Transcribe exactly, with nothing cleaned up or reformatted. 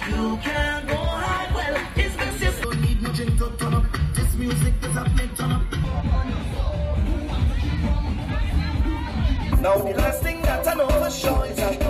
You can't go hard. Well, it's best you don't need no drink to turn up. This music is a play turn up. Now the last thing that I know for sure is that